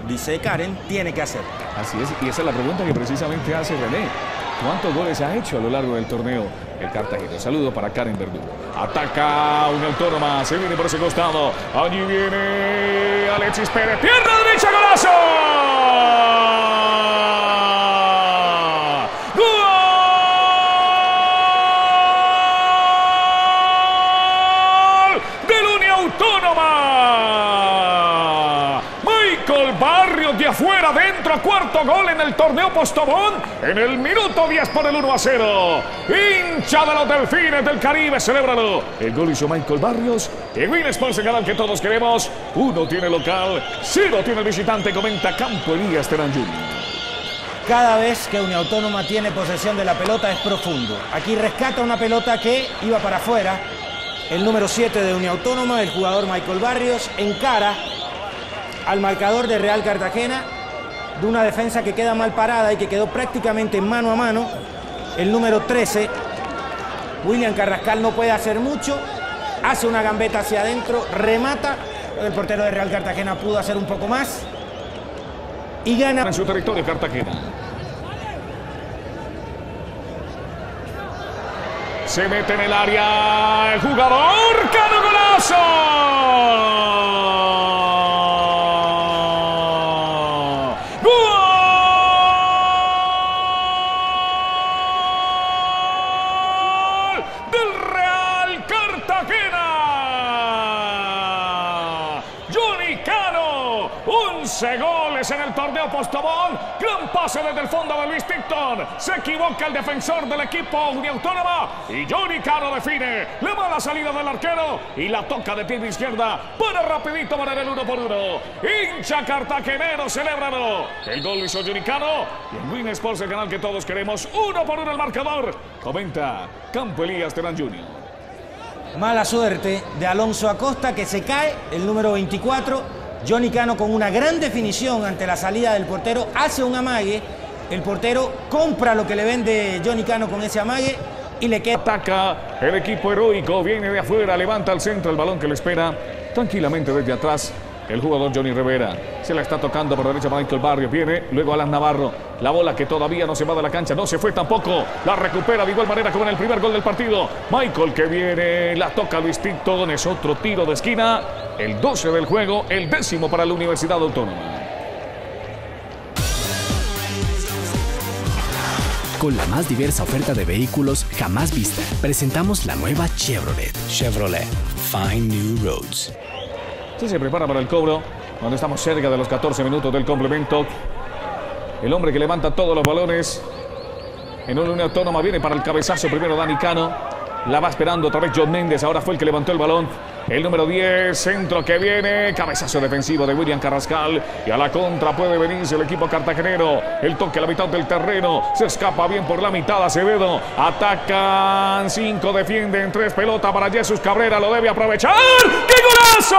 dice Karen, tiene que hacer. Así es, y esa es la pregunta que precisamente hace René. ¿Cuántos goles ha hecho a lo largo del torneo el Cartagena? Saludo para Karen Verdú. Ataca una autónoma, se viene por ese costado. Allí viene Alexis Pérez, pierna derecha, golazo. ¡Gol del Unión Autónoma! Michael Barrios de afuera, dentro, cuarto gol en el torneo Postobón, en el minuto 10 por el 1-0. Hincha de los Delfines del Caribe, celébralo. El gol hizo Michael Barrios. En Win Sports, el canal que todos queremos. 1 tiene local, 0 tiene el visitante, comenta Campo Elías Terán Jr. Cada vez que Unión Autónoma tiene posesión de la pelota es profundo. Aquí rescata una pelota que iba para afuera. El número 7 de Unión Autónoma, el jugador Michael Barrios, encara al marcador de Real Cartagena de una defensa que queda mal parada y que quedó prácticamente mano a mano. El número 13, William Carrascal, no puede hacer mucho, hace una gambeta hacia adentro, remata. El portero de Real Cartagena pudo hacer un poco más y gana en su territorio Cartagena. Se mete en el área el jugador Cano, golazo. Goles en el torneo Postobón. Gran pase desde el fondo de Luis Tipton. Se equivoca el defensor del equipo Unión Autónoma y Johnny Cano define. Le va la salida del arquero y la toca de pie de izquierda para rapidito para el 1-1. Hincha cartagenero, celébralo. El gol hizo Johnny Cano y en Win Sports, el canal que todos queremos. 1-1 el marcador. Comenta Campo Elías Terán Jr. Mala suerte de Alonso Acosta, que se cae, el número 24. Johnny Cano con una gran definición ante la salida del portero, hace un amague, el portero compra lo que le vende Johnny Cano con ese amague y le queda. Ataca el equipo heroico, viene de afuera, levanta al centro el balón que le espera tranquilamente desde atrás. El jugador Johnny Rivera se la está tocando por derecha para Michael Barrios. Viene luego Alan Navarro. La bola que todavía no se va de la cancha. No se fue tampoco. La recupera de igual manera como en el primer gol del partido. Michael que viene. La toca Luis Tipton. Es otro tiro de esquina. El 12 del juego. El 10º para la Universidad Autónoma. Con la más diversa oferta de vehículos jamás vista, presentamos la nueva Chevrolet. Chevrolet. Find New Roads. Se prepara para el cobro cuando estamos cerca de los 14 minutos del complemento. El hombre que levanta todos los balones en una Unión Autónoma viene para el cabezazo primero Dani Cano. La va esperando otra vez John Méndez. Ahora fue el que levantó el balón. El número 10, centro que viene. Cabezazo defensivo de William Carrascal. Y a la contra puede venirse el equipo cartagenero. El toque a la mitad del terreno. Se escapa bien por la mitad Acevedo. Atacan 5, defienden 3. Pelota para Jesús Cabrera. Lo debe aprovechar. ¡Qué golazo!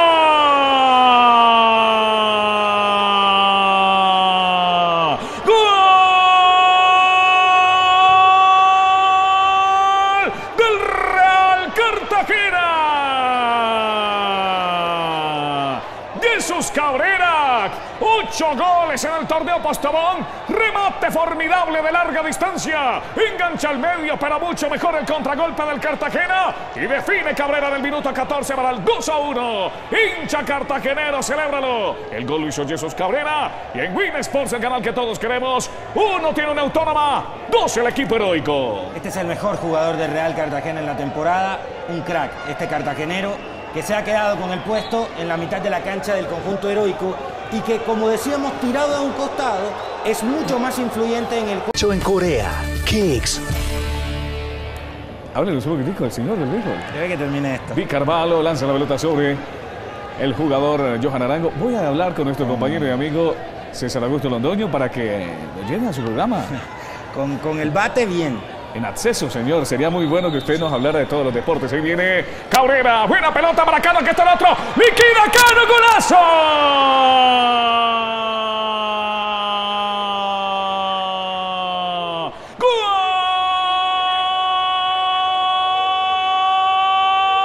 Cabrera, 8 goles en el torneo Postobón, remate formidable de larga distancia, engancha al medio, pero mucho mejor el contragolpe del Cartagena y define Cabrera del minuto 14 para el 2-1. Hincha cartagenero, celébralo. El gol lo hizo Jesús Cabrera y en Win Sports, el canal que todos queremos. 1 tiene una Autónoma, 2 el equipo heroico. Este es el mejor jugador del Real Cartagena en la temporada, un crack, este cartagenero, que se ha quedado con el puesto en la mitad de la cancha del conjunto heroico y que, como decíamos, tirado a un costado, es mucho más influyente en el juego. En Corea, Kicks. Háblenos un poquitico del señor del béisbol. Debe que termine esto. Vi Carvalho lanza la pelota sobre el jugador Johan Arango. Voy a hablar con nuestro compañero y amigo César Augusto Londoño para que lo lleve a su programa. Con el bate, bien. En acceso, señor. Sería muy bueno que usted nos hablara de todos los deportes. Ahí viene Cabrera. Buena pelota para Cano, que está el otro. ¡Liquida Cano! ¡Golazo!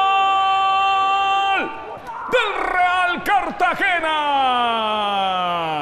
¡Gol del Real Cartagena!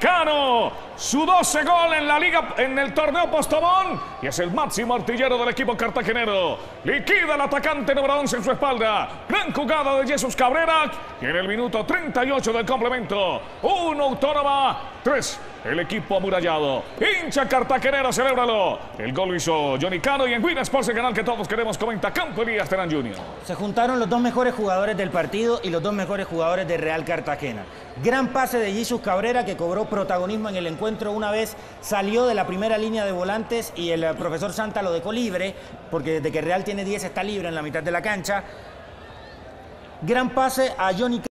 Cano. Su 12 gol en la liga, en el torneo Postobón. Y es el máximo artillero del equipo cartagenero. Liquida al atacante número 11 en su espalda. Gran jugada de Jesús Cabrera. Y en el minuto 38 del complemento. 1 Autónoma, 3 el equipo amurallado. Hincha cartagenero, celébralo. El gol lo hizo Johnny Cano. Y en Win Sports, el canal que todos queremos, comenta Campo Elías Terán Jr. Se juntaron los dos mejores jugadores del partido y los dos mejores jugadores de Real Cartagena. Gran pase de Jesús Cabrera, que cobró protagonismo en el encuentro una vez salió de la primera línea de volantes y el profesor Santa lo dejó libre, porque desde que Real tiene 10 está libre en la mitad de la cancha. Gran pase a Johnny